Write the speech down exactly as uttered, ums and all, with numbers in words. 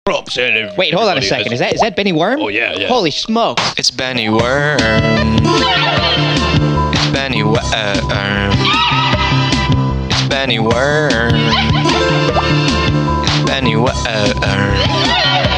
Wait, hold on a second. Is that is that Benny Worm? Oh yeah, yeah. Holy smokes! It's Benny Worm. It's Benny Worm. It's Benny Worm. It's Benny Worm.